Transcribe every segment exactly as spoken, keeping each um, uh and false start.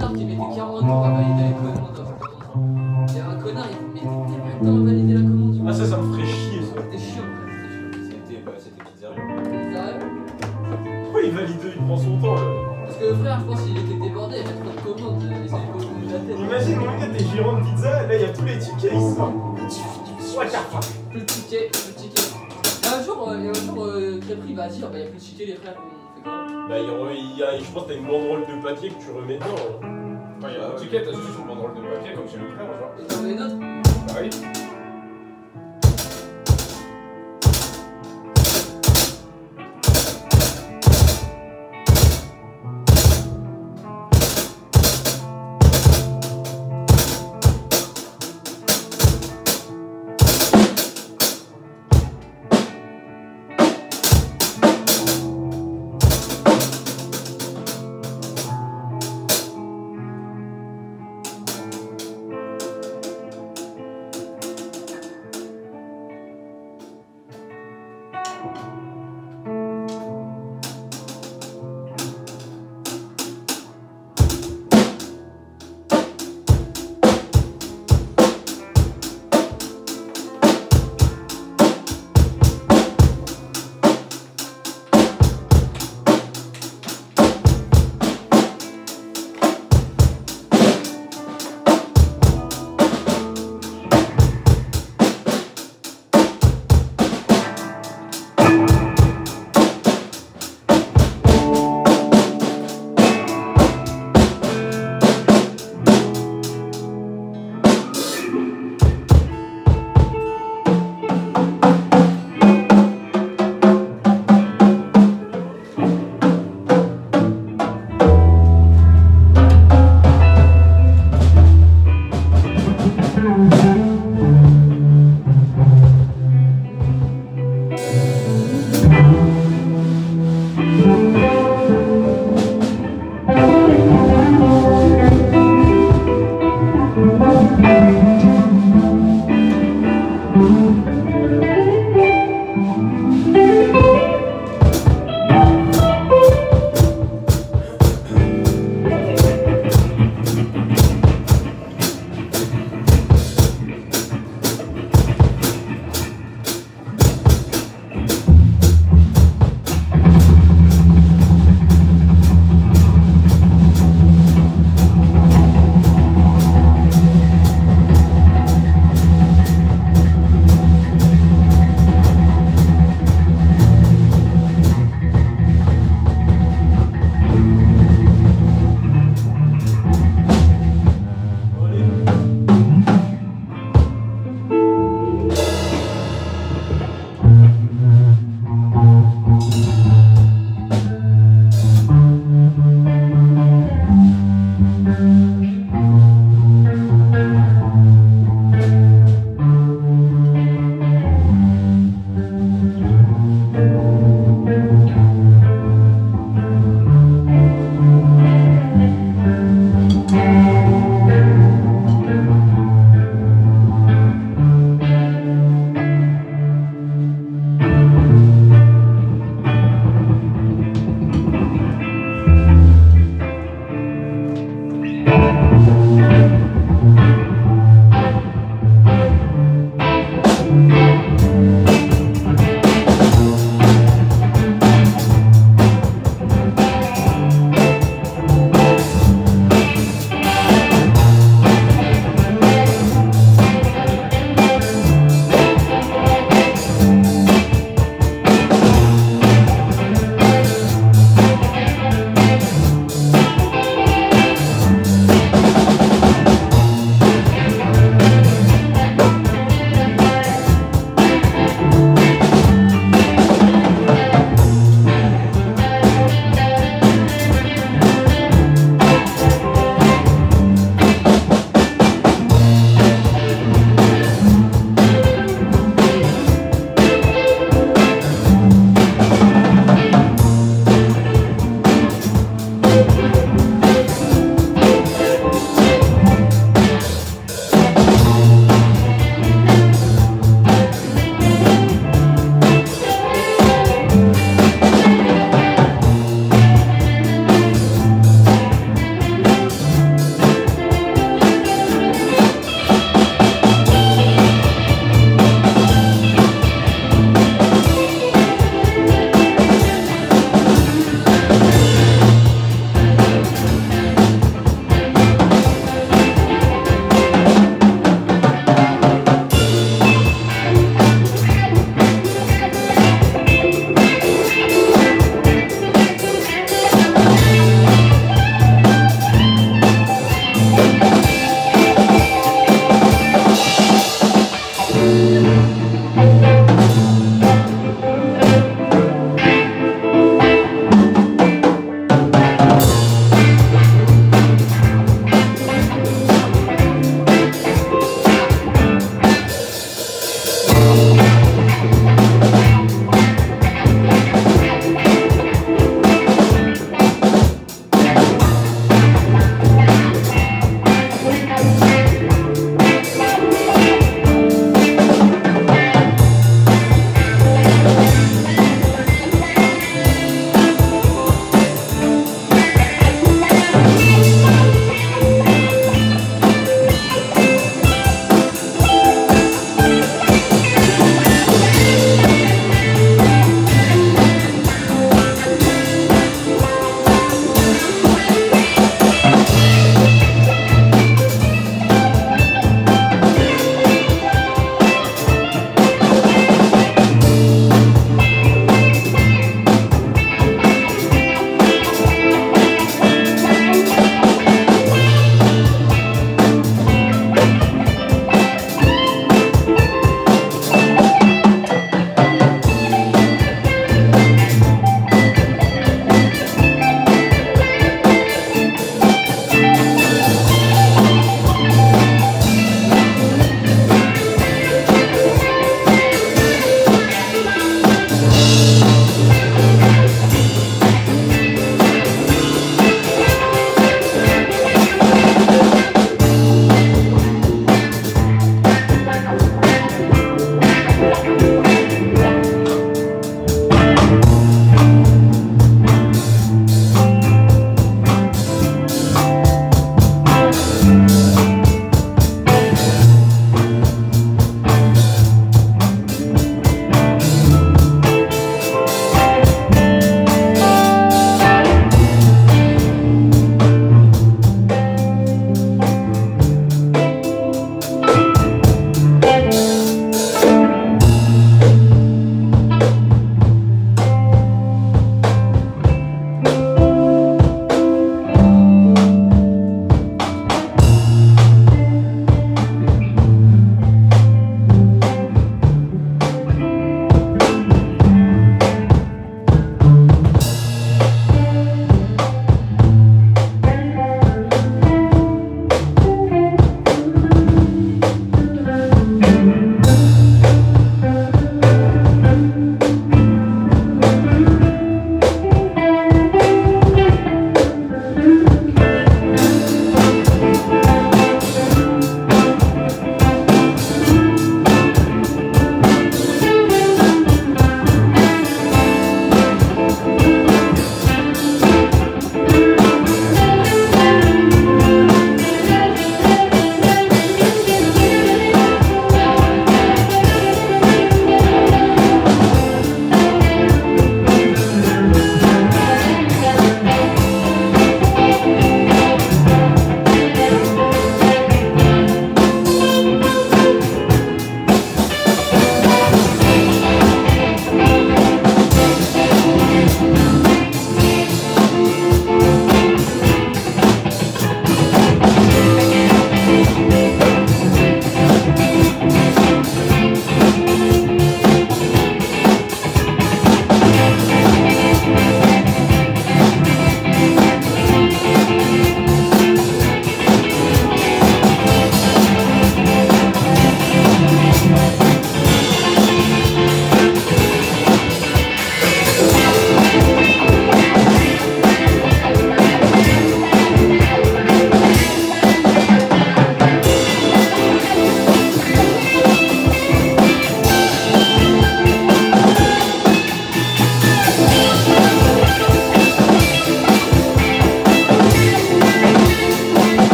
connard qui mettait quarante jours à valider les commandes. Il y a un connard, il mettait tellement de temps à valider la commande. Ah, ça, ça me ferait chier, ça. C'était chiant, frère, c'était chiant. C'était bah, c'était pizzeria. Sérieux? Pourquoi il valide, il prend son temps là? Parce que frère, je pense qu'il était débordé, il y avait trop de commandes, il essayait de commander la tête. Imagine, mon gars, t'es gérant de pizza, là, il y a tous les tickets, ils sortent. Ouais, carrément. Plus de tickets, plus de tickets. Et un jour, euh, et un jour euh, Crêperie va dire, bah il y a plus de tickets les frères, on fait quoi? Bah, il, re, il y a, je pense que t'as une banderole de papier que tu remets dedans. Hein. Quand il y a un ticket, t'as juste une banderole de papier comme chez le frère, genre. Et t'en mets une autre? Bah oui.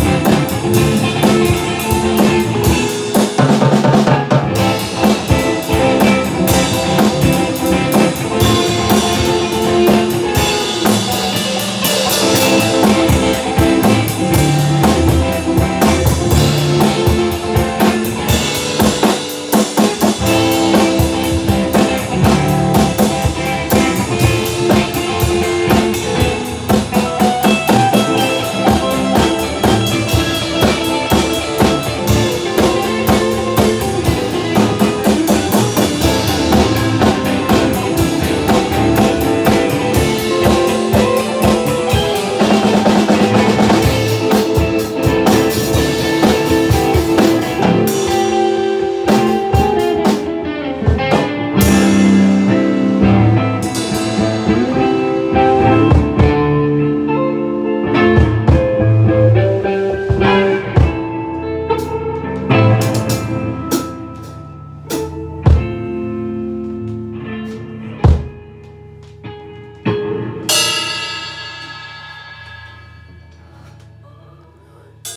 Thank